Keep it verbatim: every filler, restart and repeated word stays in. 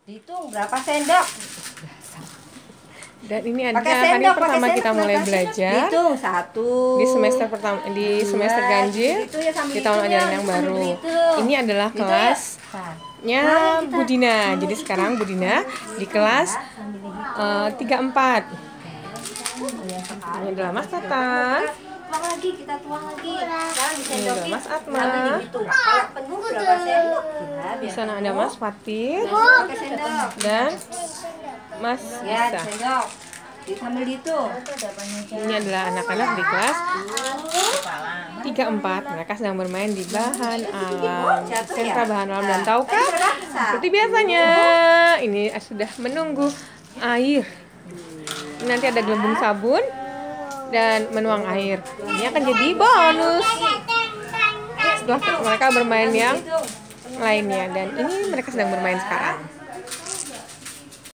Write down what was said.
Hitung berapa sendok? Dan ini adalah Pakai hari sendok, pertama pakai kita sendok, mulai pakai belajar sendok. Hitung satu. di semester pertama di dua, semester ganjil gitu ya, sambil di tahun hitung ajaran ya, yang sambil baru. berhitung. Ini adalah Gitu ya. kelasnya Nah, kita Budina. sambil Jadi hitung. sekarang Budina di Hitung kelas ya, sambil dihitung. uh, tiga empat. Ya, Ini adalah Mas Tatan. Tuang lagi, kita tuang lagi. Sekarang Ini disendokin. adalah Mas Atma. Sambil dihitung. Kalau penuh berapa sendok? Ya, Di biar sana ada penuh. Mas Fatir Pakai sendok. dan Mas Ya, Isa. sendok. Sambil dihitung. Ini adalah anak-anak di kelas tiga empat. Mereka sedang bermain di bahan alam, sentra bahan alam. Dan tahukah, seperti biasanya, ini sudah menunggu air. Nanti ada gelembung sabun dan menuang air. Ini akan jadi bonus setelah mereka bermain yang lainnya. Dan ini mereka sedang bermain sekarang.